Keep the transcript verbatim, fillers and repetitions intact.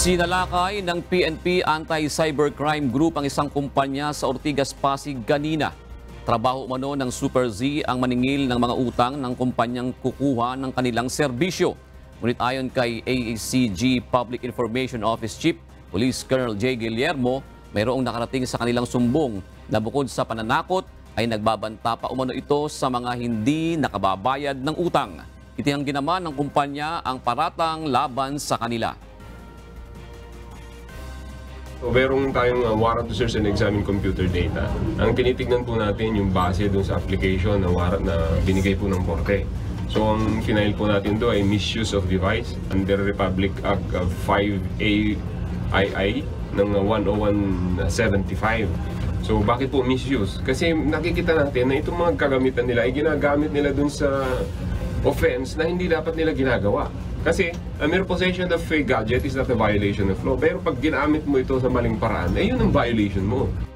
Sinalakay ng P N P Anti-Cybercrime Group ang isang kumpanya sa Ortigas, Pasig kanina. Trabaho umano ng Super Z ang maningil ng mga utang ng kumpanyang kukuha ng kanilang serbisyo. Ngunit ayon kay A A C G Public Information Office Chief Police Colonel J. Guillermo, mayroong nakarating sa kanilang sumbong na bukod sa pananakot ay nagbabanta pa umano ito sa mga hindi nakababayad ng utang. Itinanggi naman ng kumpanya ang paratang laban sa kanila. So, meron tayong uh, warrant to search and examine computer data. Ang tinitignan po natin yung base dun sa application na warrant na binigay po ng korte. So ang final po natin do ay misuse of device under Republic Act uh, five A I I ng uh, one oh one seventy-five. So bakit po misuse? Kasi nakikita natin na itong mga kagamitan nila ay ginagamit nila dun sa offense na hindi dapat nila ginagawa. Kasi a mere possession of a gadget is not a violation of law. Pero pag ginamit mo ito sa maling paraan, eh yun ang violation mo.